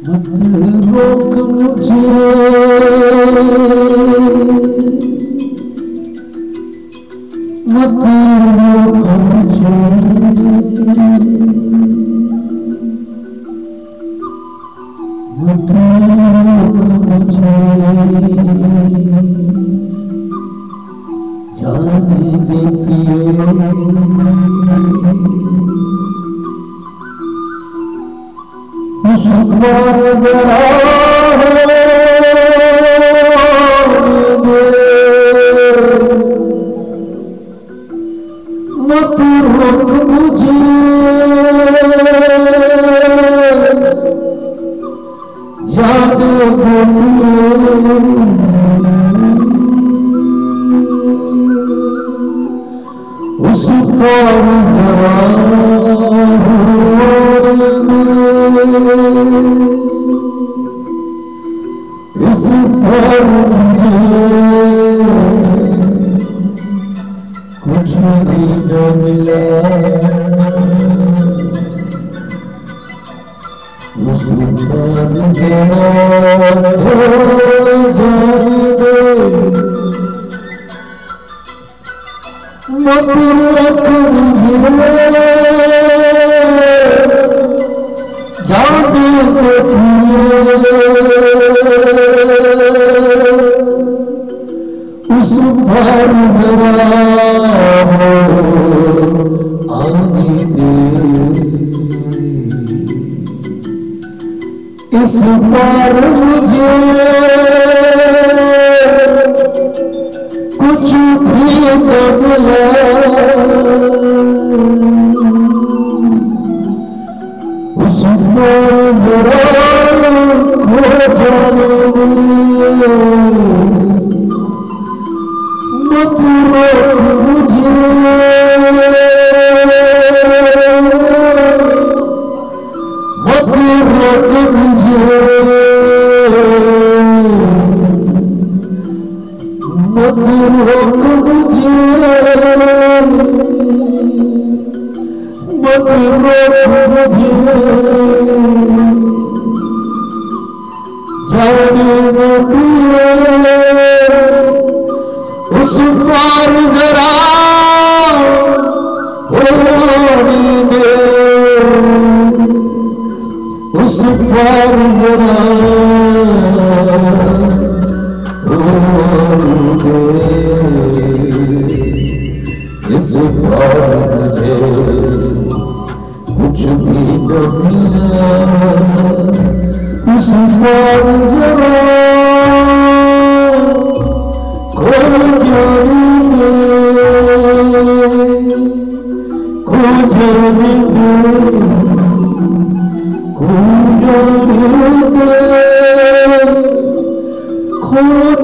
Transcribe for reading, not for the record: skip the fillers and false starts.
मत रोक मुझे, मत रोक मुझे, मत रोक मुझे, जाने दे पिए शुक्र जरा मत रोक मुझे, याद उस पर जरा इस पर मुझे कुछ भी न मिला, उस पर मुझे जाने दे, मत रोक मुझे, जाने दे उस पर जरा आने दे, इस बार मुझे कुछ भी न मिला, उस पर जरा खो जाने, मत रोक मुझे, मत रोक मुझे, मत रोक मुझे, मत रोक मुझे, जाने दे पिए उस पार जरा होने दे, उस पार जरा होने दे, इस पार मुझे कुछ भी न मिला, उस पार जरा खो जाने दे, खो जाने दे, खो जाने दे, खो